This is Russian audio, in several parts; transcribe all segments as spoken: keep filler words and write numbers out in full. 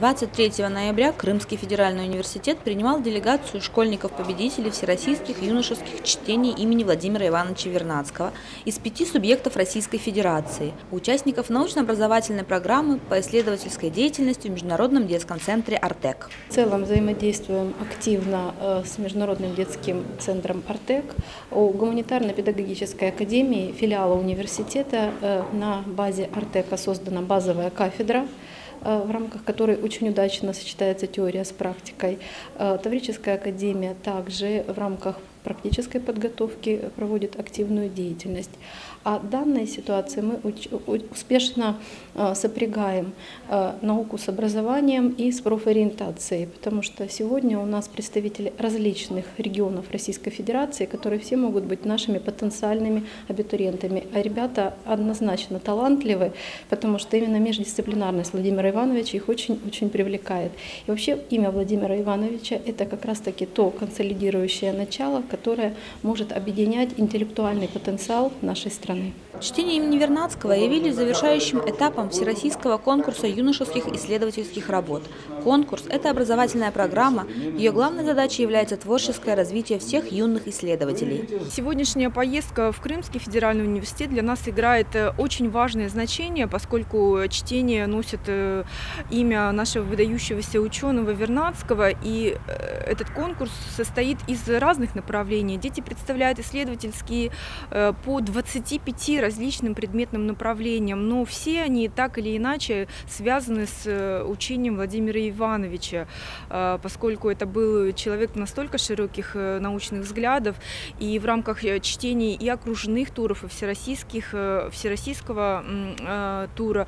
двадцать третьего ноября Крымский федеральный университет принимал делегацию школьников-победителей всероссийских юношеских чтений имени Владимира Ивановича Вернадского из пяти субъектов Российской Федерации, участников научно-образовательной программы по исследовательской деятельности в Международном детском центре «Артек». В целом взаимодействуем активно с Международным детским центром «Артек». У гуманитарно-педагогической академии филиала университета на базе «Артека» создана базовая кафедра, в рамках которой очень удачно сочетается теория с практикой. Таврическая академия также в рамках практической подготовки проводит активную деятельность. А в данной ситуации мы успешно сопрягаем науку с образованием и с профориентацией, потому что сегодня у нас представители различных регионов Российской Федерации, которые все могут быть нашими потенциальными абитуриентами. А ребята однозначно талантливы, потому что именно междисциплинарность Владимира Ивановича их очень-очень привлекает. И вообще имя Владимира Ивановича – это как раз-таки то консолидирующее начало, которое может объединять интеллектуальный потенциал нашей страны. Чтения имени Вернадского явились завершающим этапом Всероссийского конкурса юношеских исследовательских работ. Конкурс – это образовательная программа. Ее главной задачей является творческое развитие всех юных исследователей. Сегодняшняя поездка в Крымский федеральный университет для нас играет очень важное значение, поскольку чтение носит имя нашего выдающегося ученого Вернадского. И этот конкурс состоит из разных направлений. Дети представляют исследовательские по двадцати пяти различным предметным направлениям, но все они так или иначе связаны с учением Владимира Ивановича, поскольку это был человек настолько широких научных взглядов, и в рамках чтений и окружных туров, и всероссийских, всероссийского тура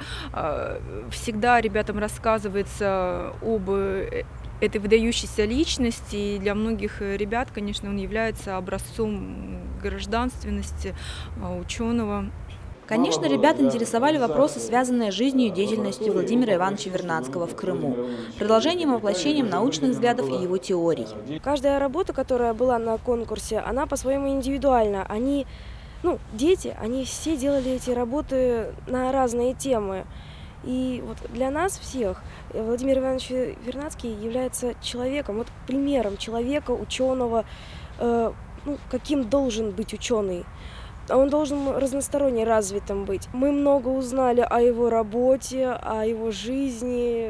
всегда ребятам рассказывается об этой выдающейся личности, и для многих ребят, конечно, он является образцом гражданственности, ученого. Конечно, ребят интересовали вопросы, связанные с жизнью и деятельностью Владимира Ивановича Вернадского в Крыму, продолжением и воплощением научных взглядов и его теорий. Каждая работа, которая была на конкурсе, она по-своему индивидуальна. Они, ну, дети, они все делали эти работы на разные темы. И вот для нас всех Владимир Иванович Вернадский является человеком, вот примером человека, ученого, э, ну, каким должен быть ученый. Он должен разносторонне развитым быть. Мы много узнали о его работе, о его жизни,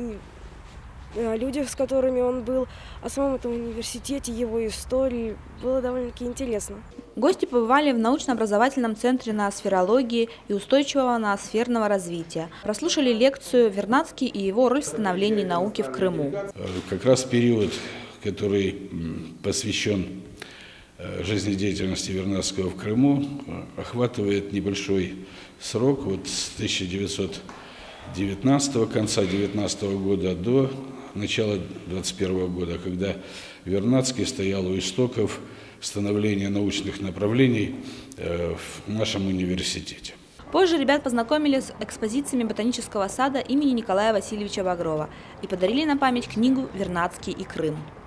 о людях, с которыми он был, о самом этом университете, его истории. Было довольно-таки интересно. Гости побывали в научно-образовательном центре ноосферологии и устойчивого ноосферного развития. Прослушали лекцию «Вернадский и его роль в становлении науки в Крыму». Как раз период, который посвящен жизнедеятельности Вернадского в Крыму, охватывает небольшой срок, вот с тысяча девятьсот девятнадцатого, конца девятнадцатого года до начала двадцать первого года, когда Вернадский стоял у истоков становления научных направлений в нашем университете. Позже ребят познакомили с экспозициями ботанического сада имени Николая Васильевича Багрова и подарили на память книгу «Вернадский и Крым».